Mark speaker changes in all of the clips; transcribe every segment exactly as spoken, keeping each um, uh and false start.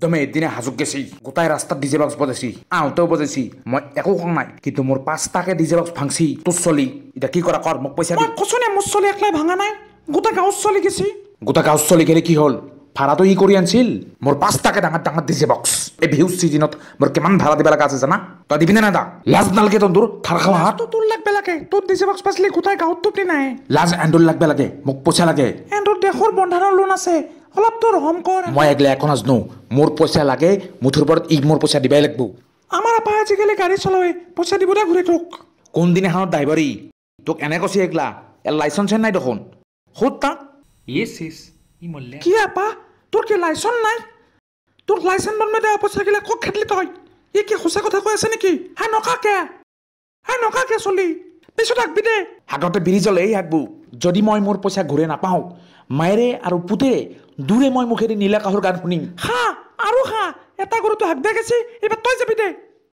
Speaker 1: তুমি এদিনে হাজুক গেছি গোটাই রাস্তাত ডিজে বক্স বজাইছি আহতেও বজাইছি মই একো কম নাই কিন্তু মোর পাঁচটাকে ডিজে বক্স ভাঙছি তোর চলি এটা কি করা কর মোক পয়সা দি
Speaker 2: কছনে মোর চলি একলাই ভাঙা নাই গোটা গাঁৱত চলি গেছি
Speaker 1: গোটা গাঁৱত চলি গেলে কি হল ভাড়াটো ই কৰি আনছিল মোর পাঁচটাকে ডাঙৰ ডাঙৰ ডিজে বক্স এই বিহু সিজনত মোর কিমান ভাড়া দিবা লাগা আছে জানা তই দিবি না দা লাজ নালগে তোৰ থাৰ খাৱা হাত
Speaker 2: তোৰ লাগবে লাগে তোৰ ডিজে বক্স পাছলি গোটাই গাঁৱত তোপি নাই
Speaker 1: লাজ এণ্ডৰ লাগবে লাগে মোক পইচা লাগে
Speaker 2: এণ্ডৰ দেশৰ বন্ধাৰৰ লোন আছে অলপ তোৰ হম কৰ
Speaker 1: মই একলা একো নাজনো মোর পয়সা লাগে মুঠৰ ওপৰত ই মোর পয়সা দিবাই লাগব
Speaker 2: আমাৰ আপা আজিকালি গাড়ী চলায় পইচা দিব দে ঘূৰি তোক
Speaker 1: কোন দিন এখনত ড্ৰাইভাৰী তোক এনে কৈছে একলা এর লাইসেন্স নাই দেখোন
Speaker 2: হুত তাক
Speaker 3: ইয়েস ইয়েস ই মল্লে
Speaker 2: কি আপা তোৰ কি লাইসেন্স নাই তোৰ লাইসেন্স বনমে দে পইচা গিলা কক খেতলি তই ই কি সঁচা কথা কৈ আছে নেকি হা নকাকে হা নকাকে চলি পিছত আগবি দে
Speaker 1: আগতে বিৰি জ্বলে এই আগবু যদি মই মোৰ পইচা ঘূৰে নাপাওঁ মায়েৰে আৰু পুতেৰে দূৰে মই মুখেদি নীলা কাহৰ গান শুনিম
Speaker 2: খা আৰু খা এটা গৰুটো হাক দে গেছি এবাৰ তই যাবি দে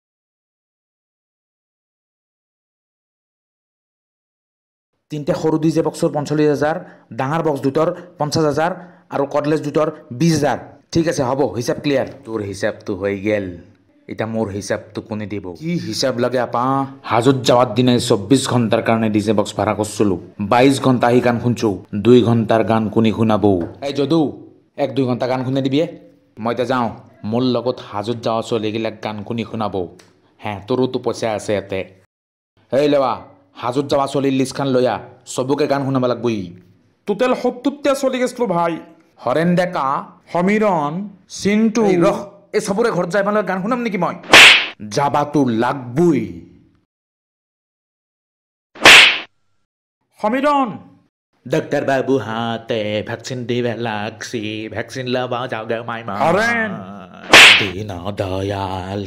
Speaker 1: তিনটা সৰু ডিজে বক্সৰ পঞ্চল্লিছ হাজাৰ ডাঙৰ বক্স দুটাৰ পঞ্চাছ হাজাৰ আৰু কৰ্ডলেছ দুটাৰ বিছ হাজাৰ ঠিক আছে হ'ব হিচাপ ক্লিয়াৰ তোৰ হিচাপটো হৈ গেল এটা মোৰ হিচাপটো কোনে দিব কি হিচাপ লাগে আপা হাজত যাওয়ার দিনে চব্বিশ ঘন্টার কারণে ডিজে বক্স ভাড়া করছিল বাইশ ঘন্টা আহি গান শুনছো দুই ঘন্টার গান কোনি শুনাবো এই যদু এক দুই ঘন্টা গান শুনে দিবি মই এতিয়া যাওঁ মোৰ লগত হাজত যাওয়া চলিগিলাক গান কোনি শুনাবো হ্যাঁ তোৰো তো পইচা আছে ইয়াতে এই লেৱা হাজত যাওয়া চলিৰ লিষ্টখান লয়া চবকে গান শুনাব লাগবই
Speaker 2: টোটেল সত্তৰটা চলি গেছলো ভাই
Speaker 1: হৰেণ ডেকা
Speaker 2: সমীৰণ চিন্তু
Speaker 1: ৰহ এই সবৰে ঘৰত যাই মানে গান শুনাম নেকি মই যাবাতো লাগবই
Speaker 2: সমীৰণ
Speaker 1: ডক্টৰ বাবু হাতে ভ্যাকসিন দিবে লাগছি ভ্যাকসিন লবা যাওগে মাই মা
Speaker 2: হৰেণ
Speaker 1: দীন দয়াল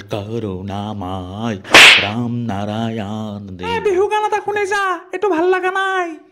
Speaker 1: করুণাময় রাম নারায়ণ
Speaker 2: বিহু গান এটা শুনে যা এইটো ভাল লগা নাই